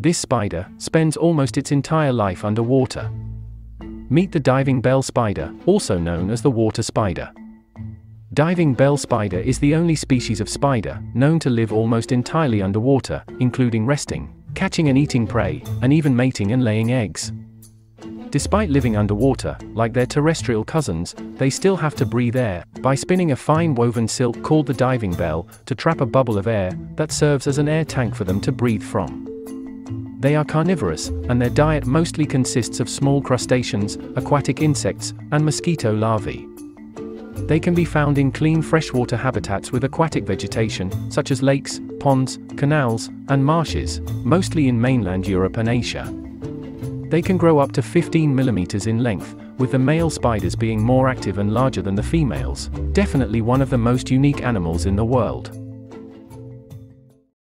This spider spends almost its entire life underwater. Meet the diving bell spider, also known as the water spider. Diving bell spider is the only species of spider known to live almost entirely underwater, including resting, catching and eating prey, and even mating and laying eggs. Despite living underwater, like their terrestrial cousins, they still have to breathe air, by spinning a fine woven silk called the diving bell, to trap a bubble of air that serves as an air tank for them to breathe from. They are carnivorous, and their diet mostly consists of small crustaceans, aquatic insects, and mosquito larvae. They can be found in clean freshwater habitats with aquatic vegetation, such as lakes, ponds, canals, and marshes, mostly in mainland Europe and Asia. They can grow up to 15 millimeters in length, with the male spiders being more active and larger than the females, definitely one of the most unique animals in the world.